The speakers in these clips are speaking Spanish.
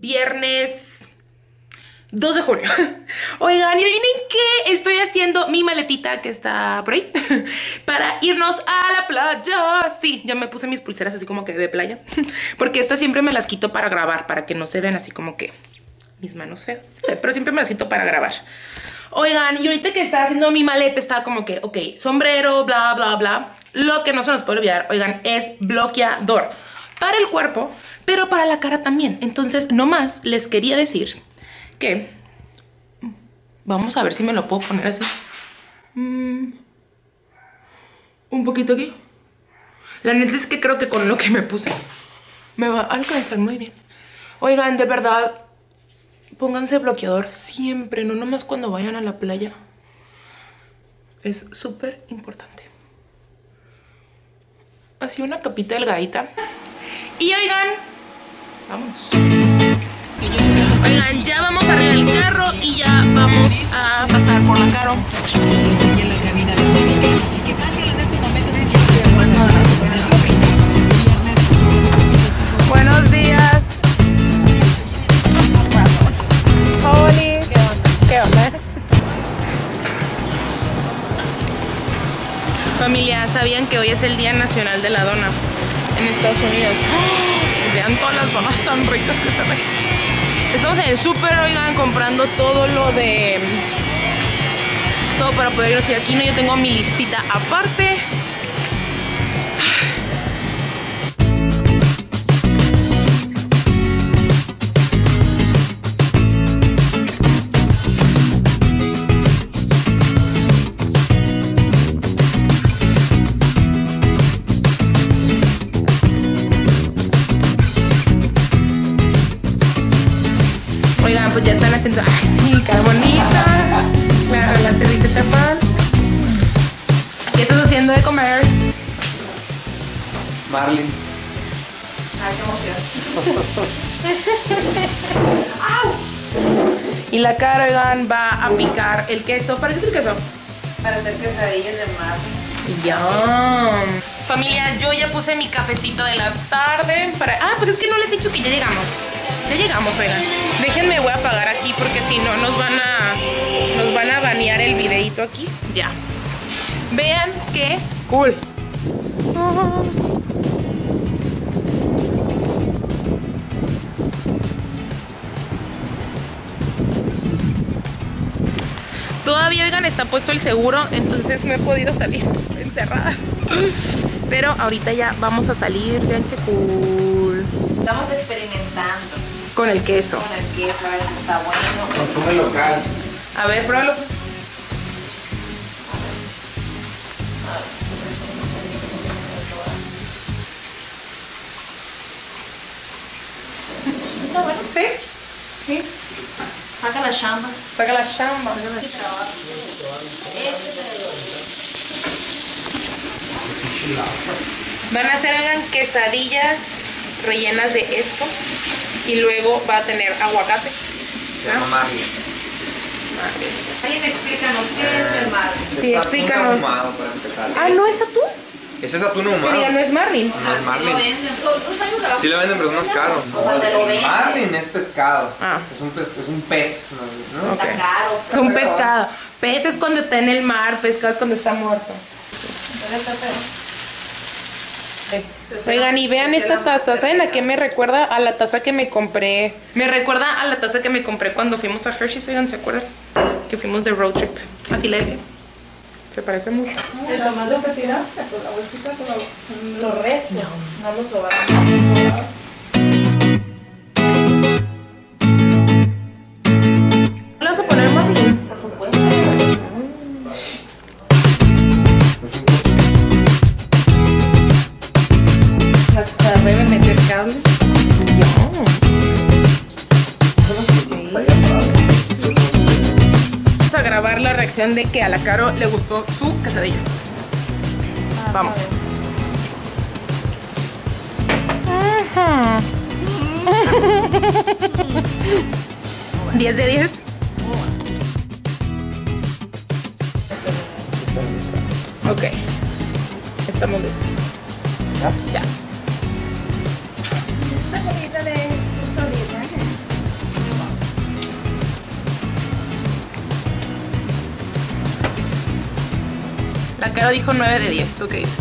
viernes 2 de junio. Oigan, y adivinen qué, estoy haciendo mi maletita que está por ahí para irnos a la playa. Sí, ya me puse mis pulseras así como que de playa, porque estas siempre me las quito para grabar, para que no se vean así como que mis manos feas. No sé, pero siempre me las quito para grabar. Oigan, y ahorita que estaba haciendo mi maleta estaba como que, ok, sombrero, bla, bla, bla. Lo que no se nos puede olvidar, oigan, es bloqueador para el cuerpo, pero para la cara también. Entonces, nomás les quería decir que vamos a ver si me lo puedo poner así. Un poquito aquí. La neta es que creo que con lo que me puse me va a alcanzar muy bien. Oigan, de verdad, pónganse bloqueador siempre, no nomás cuando vayan a la playa. Es súper importante. Así una capita delgadita. Y oigan, vámonos. Oigan, ya vamos arriba del carro y ya vamos a pasar por la Caro. Buenos días. Oli. ¿Qué onda? ¿Qué onda? Familia, ¿sabían que hoy es el Día Nacional de la Dona en Estados Unidos? ¡Oh! Vean todas las donas tan ricas que están aquí. Estamos en el súper, oigan, comprando todo lo de... todo para poder irnos aquí. No, yo tengo mi listita aparte. Pues ya están haciendo, ay sí, qué bonita, la servilleta pan. ¿Qué estás haciendo de comer? Marlin. Ay, qué emoción. Y la Caro, oigan, va a picar el queso. ¿Para qué es el queso? Para hacer quesadillas de Marlin. Yum. Familia, yo ya puse mi cafecito de la tarde para... Ah, pues es que no les he dicho que ya llegamos. Ya llegamos, oigan. Déjenme, voy a apagar aquí porque si no nos van a banear el videito aquí. Ya. Vean qué cool. Todavía, oigan, está puesto el seguro, entonces no he podido salir. Estoy encerrada. Pero ahorita ya vamos a salir. Vean qué cool. Estamos experimentando. Con el queso. Con el queso, a ver si está bueno. Consume local. A ver, pruébalo pues. ¿Está bueno? ¿Sí? Sí. Saca la chamba. Saca la chamba. Van a hacer, oigan, quesadillas rellenas de esto. Y luego va a tener aguacate. Se llama Marlin. Alguien explícanos qué es el Marlin. Sí, Es explícanos. atún ahumado para empezar. Ah, ¿no es atún? Ese es atún ahumado. Pero ya no es Marlin. No es Marlin. Lo venden. Sí lo venden, pero es más caro. sea, te lo venden. Marlin es pescado. Ah. Es un pez, ¿no? Ok. Está caro. Es un pescado. Pez es cuando está en el mar, pescado es cuando está muerto. Oigan, y vean esta taza, ¿saben a qué me recuerda? A la taza que me compré. Me recuerda a la taza que me compré cuando fuimos a Hershey's, oigan, ¿se acuerdan? Que fuimos de road trip a Filadelfia. Se parece mucho. El tomate que tiraste, pues la bolsita con los restos. No los sobraron. ¿Le vas a poner Marlin? Por supuesto. Hasta deben meter cable. Vamos a grabar la reacción de que a la Caro le gustó su quesadilla. Vamos. 10 de 10. Ok. Estamos listos. ¿Ya? Ya. Esa comida de sodita, Caro dijo 9 de 10. ¿Tú qué dices?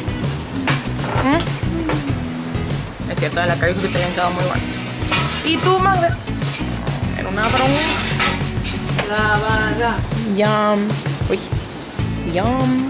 Es cierto, la Caro dijo que te habían quedado muy buenos. ¿Y tú, madre? En una broma. La vaga. Yum. Uy. Yum.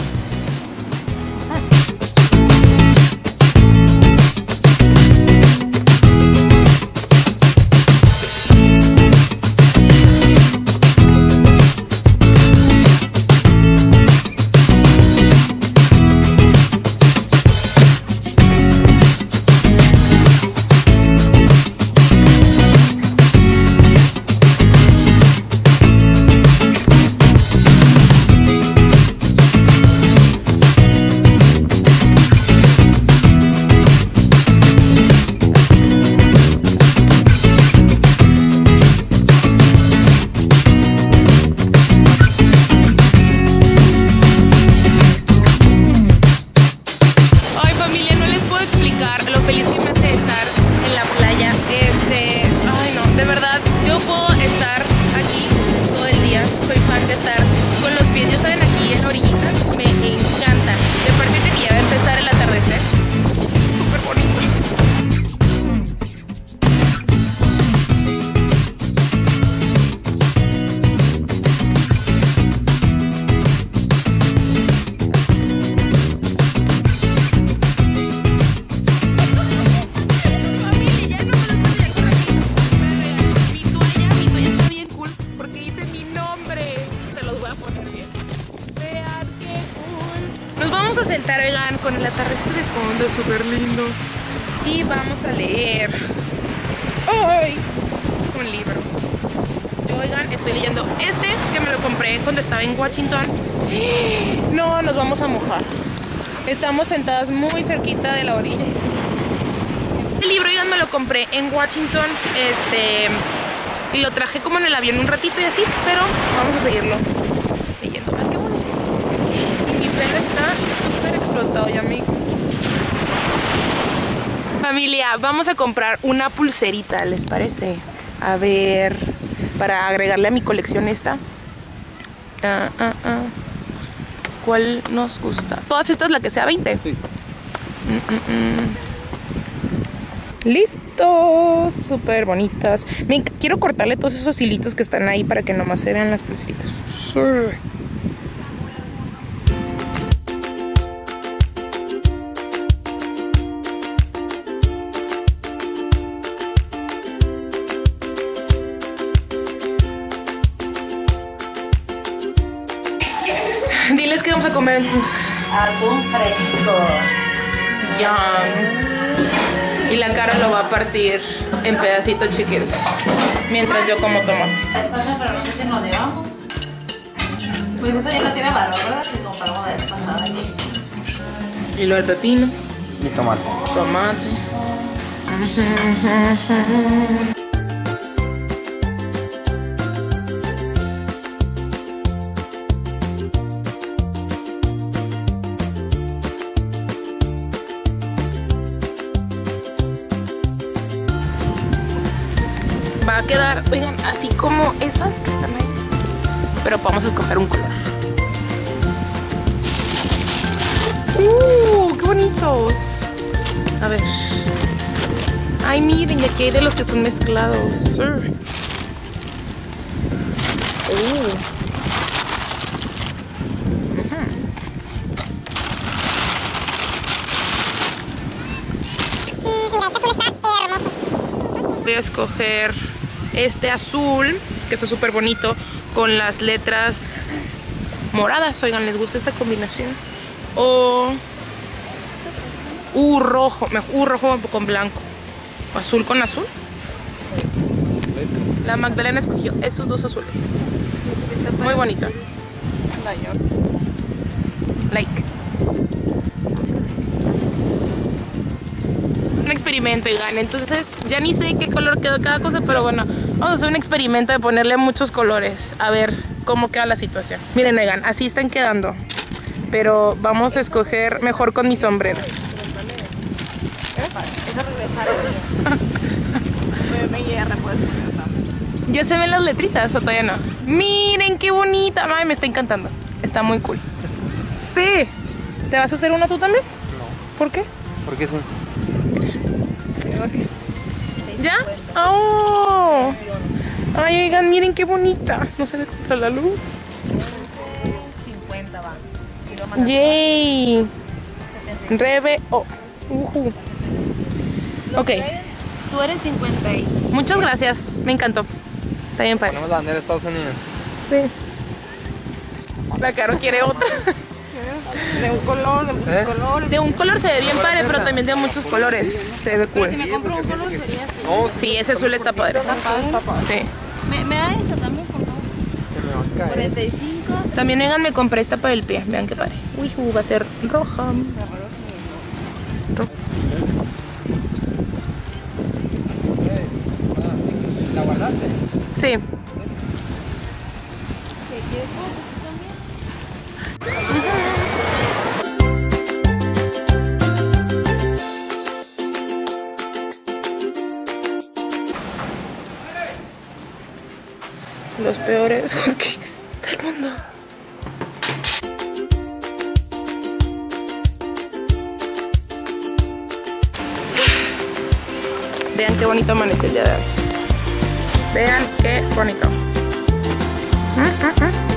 Oigan, con el atardecer de fondo, es súper lindo. Y vamos a leer un libro. Oigan, estoy leyendo este que me lo compré cuando estaba en Washington. No, nos vamos a mojar. Estamos sentadas muy cerquita de la orilla. Este libro, oigan, me lo compré en Washington. Y lo traje como en el avión un ratito y así, pero vamos a seguirlo leyendo. Ay, qué bonito. Y mi pelo está súper explotado ya, amigo. Familia, vamos a comprar una pulserita, ¿les parece? A ver, para agregarle a mi colección esta. ¿Cuál nos gusta? Todas estas, la que sea 20. Sí. Listo, súper bonitas. Quiero cortarle todos esos hilitos que están ahí para que nomás se vean las pulseritas. Sí. Diles que vamos a comer entonces. Atún fresco. Yum. Y la Cara lo va a partir en pedacitos chiquitos mientras yo como tomate. Pero no sé si nos llevamos. Pues esto ya no tiene valor, ¿verdad? Si compramos de esta pasada. Y lo del pepino. Y tomate. Tomate. Va a quedar, oigan, así como esas que están ahí. Pero vamos a escoger un color. ¡Qué bonitos! A ver. Ay, miren, y aquí hay de los que son mezclados. Voy a escoger este azul, que está súper bonito, con las letras moradas. Oigan, ¿les gusta esta combinación? O rojo con blanco. O azul con azul. La Magdalena escogió esos dos azules. Muy bonita. Like. Un experimento, oigan, entonces ya ni sé qué color quedó cada cosa, pero bueno, vamos a hacer un experimento de ponerle muchos colores, a ver cómo queda la situación. Miren, oigan, así están quedando, pero vamos a escoger mejor con mi sombrero. ¿Ya se ven las letritas o todavía no? Miren qué bonita, ay, me está encantando, está muy cool. sé. ¿Te vas a hacer uno tú también? No. ¿Por qué? ¿Por qué sí? ¿Ya? ¡Oh! Ay, oigan, miren qué bonita. No se ve contra la luz. 50 va. ¡Yay! Rebe. Oh. Ok. Tú eres 50 y... Muchas gracias. Me encantó. Está bien padre. Ponemos la bandera de Estados Unidos. Sí. La Caro quiere otra. De un color, de muchos colores. De un color se ve bien padre, pero también de muchos colores. Se ve Si cool. me compro un color sería así. No, Sí, ese azul está padre. Está padre. Sí. Me da esta también, por favor. se me va a caer. 45. También, oigan, me compré esta para el pie. Vean qué padre. Uy, va a ser roja. ¿La guardaste? Sí. Los peores hotcakes del mundo. Vean qué bonito amanece el día de hoy. Vean qué bonito.